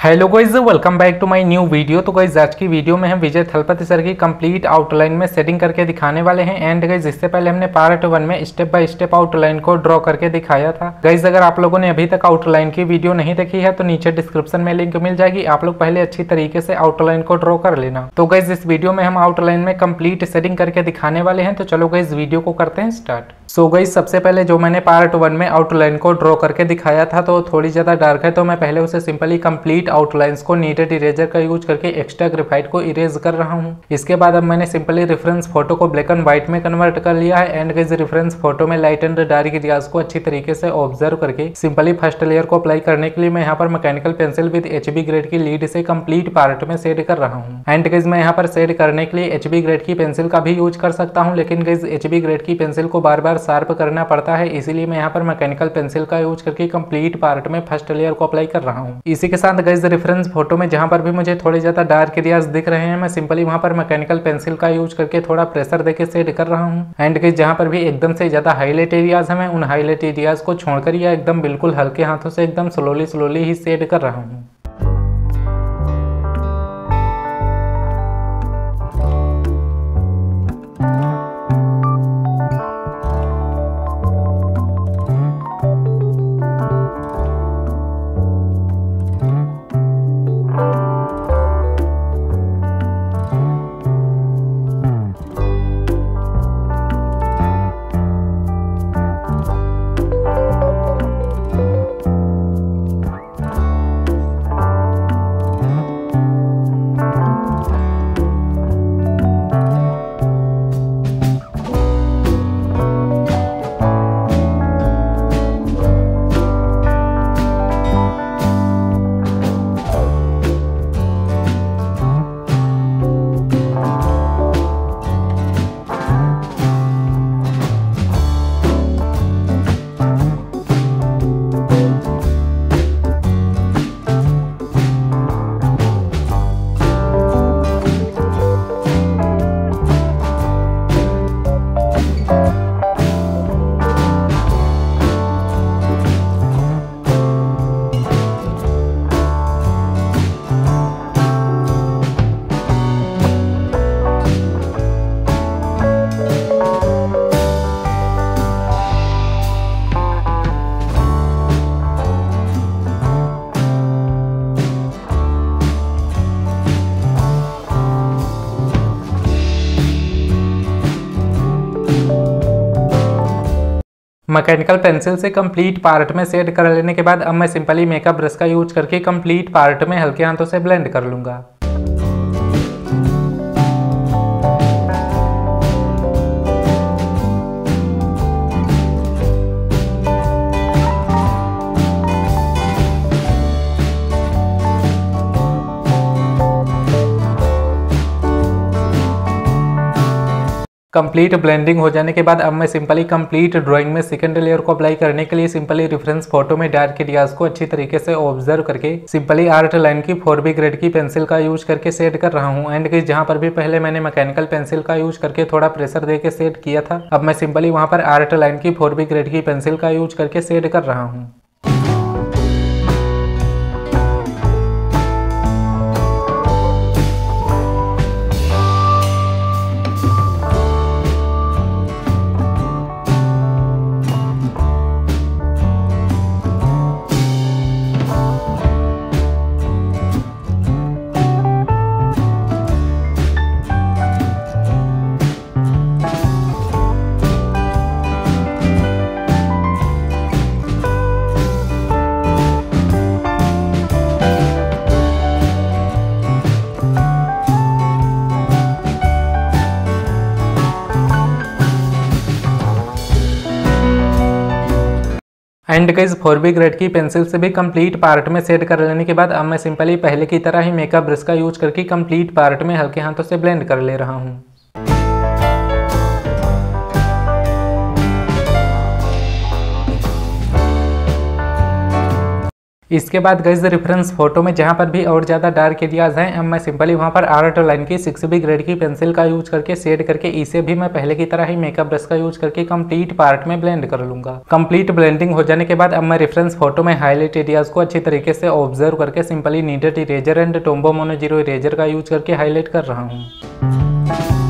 Hello guys, welcome back to my new video. तो guys आज की वीडियो में हम विजय थलपति सर की कंप्लीट आउटलाइन में सेटिंग करके दिखाने वाले हैं। एंड गाइस इससे पहले हमने पार्ट 1 में स्टेप बाय स्टेप आउटलाइन को ड्रॉ करके दिखाया था। गाइस अगर आप लोगों ने अभी तक आउटलाइन की वीडियो नहीं देखी है तो नीचे डिस्क्रिप्शन में लिंक मिल जाएगी, आप लोग पहले अच्छी तरीके से आउटलाइन को ड्रॉ कर लेना। तो गाइस इस वीडियो में हम आउटलाइन में कंप्लीट सेटिंग करके दिखाने वाले हैं। तो चलो गाइस वीडियो को करते हैं स्टार्ट। सो गाइस सबसे पहले जो मैंने पार्ट 1 में आउटलाइन को ड्रॉ करके दिखाया था तो थोड़ी ज्यादा डार्क है, तो मैं पहले उसे सिंपली कंप्लीट आउटलाइंस को नीटेड इरेजर का यूज करके एक्स्ट्रा ग्रेफाइट को इरेज कर रहा हूं। इसके बाद अब मैंने सिंपली रेफरेंस फोटो को ब्लैक एंड व्हाइट में कन्वर्ट कर लिया है। एंड गाइस रेफरेंस फोटो में लाइट एंड डार्क एरियाज को अच्छी तरीके से ऑब्जर्व करके सिंपली फर्स्ट लेयर को अप्लाई करने के लिए मैं यहाँ पर mechanical pencil with HB grade की लीड से कंप्लीट पार्ट में शेड कर रहा हूँ। एंड गाइस मैं यहाँ पर शेड करने के लिए HB ग्रेड की पेंसिल का भी यूज कर सकता हूँ, लेकिन गाइस HB ग्रेड की पेंसिल को बार बार शार्प करना पड़ता है, इसीलिए मैं यहाँ पर मैकेनिकल पेंसिल का यूज करके कंप्लीट पार्ट में फर्स्ट लेयर को अप्लाई कर रहा हूँ। इसी के साथ गाइस रेफरेंस फोटो में जहाँ पर भी मुझे थोड़े ज्यादा डार्क एरियाज दिख रहे हैं, मैं सिंपली वहाँ पर मैकेनिकल पेंसिल का यूज करके थोड़ा प्रेशर देके शेड कर रहा हूँ। एंड गाइस जहाँ पर भी एकदम से ज्यादा हाईलाइट एरियाज है, मैं उन हाईलाइट एरियाज को छोड़कर या एकदम बिल्कुल हल्के हाथों से एकदम स्लोली ही शेड कर रहा हूँ। मैकेनिकल पेंसिल से कंप्लीट पार्ट में शेड कर लेने के बाद अब मैं सिंपली मेकअप ब्रश का यूज करके कंप्लीट पार्ट में हल्के हाथों से ब्लेंड कर लूंगा। कंप्लीट ब्लेंडिंग हो जाने के बाद अब मैं सिंपली कंप्लीट ड्राइंग में सेकंड लेयर को अप्लाई करने के लिए सिंपली रेफरेंस फोटो में डार्क एरियाज को अच्छी तरीके से ऑब्जर्व करके सिंपली आर्ट लाइन की 4B ग्रेड की पेंसिल का यूज करके शेड कर रहा हूं। एंड गाइस जहां पर भी पहले मैंने मैकेनिकल पेंसिल का यूज करके थोड़ा प्रेशर देके शेड किया था, अब मैं सिंपली वहां पर आर्ट लाइन की 4B ग्रेड की पेंसिल का यूज करके शेड कर रहा हूँ। एंड गाइस 4B ग्रेड की पेंसिल से भी कंप्लीट पार्ट में सेट कर लेने के बाद अब मैं सिंपली पहले की तरह ही मेकअप ब्रश का यूज करके कंप्लीट पार्ट में हल्के हाथों से ब्लेंड कर ले रहा हूँ। इसके बाद गाइस रेफरेंस फोटो में जहाँ पर भी और ज़्यादा डार्क एरियाज हैं, अब मैं सिंपली वहाँ पर आर्ट लाइन की 6B ग्रेड की पेंसिल का यूज करके शेड करके इसे भी मैं पहले की तरह ही मेकअप ब्रश का यूज करके कंप्लीट पार्ट में ब्लेंड कर लूंगा। कंप्लीट ब्लेंडिंग हो जाने के बाद अब मैं रेफरेंस फोटो में हाईलाइट एरियाज को अच्छी तरीके से ऑब्जर्व करके simply kneaded eraser and Tombo mono zero eraser का यूज करके हाईलाइट कर रहा हूँ।